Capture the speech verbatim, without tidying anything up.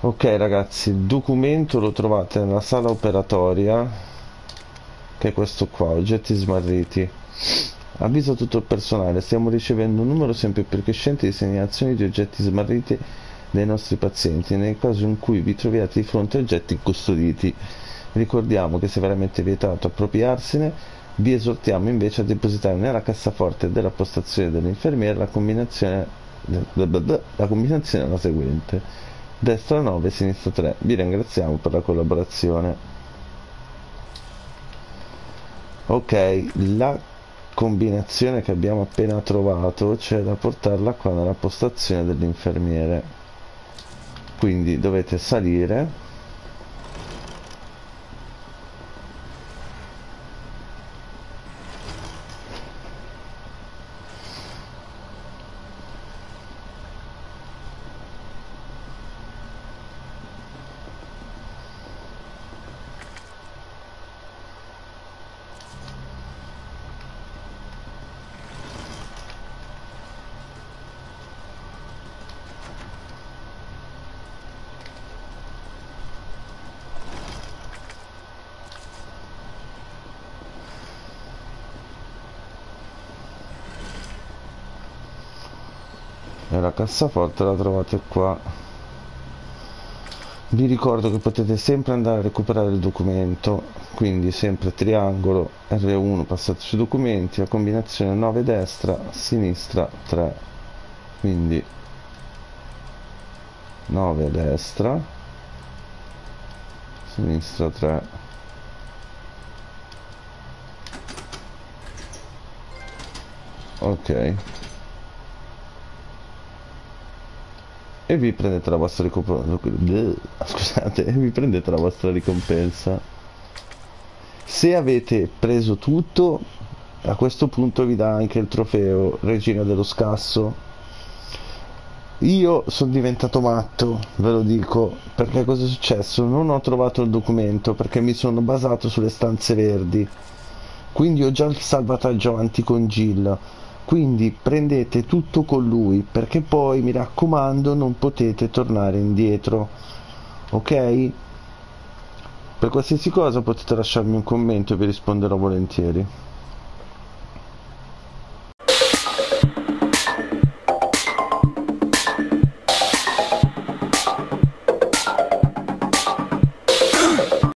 Ok ragazzi, il documento lo trovate nella sala operatoria, che è questo qua, oggetti smarriti. Avviso a tutto il personale, stiamo ricevendo un numero sempre più crescente di segnalazioni di oggetti smarriti dai nostri pazienti, nel caso in cui vi troviate di fronte a oggetti incustoditi. Ricordiamo che se veramente vietato appropriarsene, vi esortiamo invece a depositare nella cassaforte della postazione dell'infermiera la combinazione, la combinazione è la seguente: destra nove, sinistra tre. Vi ringraziamo per la collaborazione. Ok, la combinazione che abbiamo appena trovato c'è da portarla qua nella postazione dell'infermiere, quindi dovete salire. E la cassaforte la trovate qua. Vi ricordo che potete sempre andare a recuperare il documento, quindi sempre triangolo R uno, passate sui documenti, la combinazione nove destra, sinistra tre, quindi nove a destra, sinistra tre. Ok, e vi prendete la vostra ricompensa. Scusate, e vi prendete la vostra ricompensa. Se avete preso tutto, a questo punto vi dà anche il trofeo Regina dello Scasso. Io sono diventato matto, ve lo dico, perché cosa è successo? Non ho trovato il documento perché mi sono basato sulle stanze verdi, quindi ho già il salvataggio avanti con Jill. Quindi prendete tutto con lui, perché poi mi raccomando non potete tornare indietro, ok? Per qualsiasi cosa potete lasciarmi un commento e vi risponderò volentieri.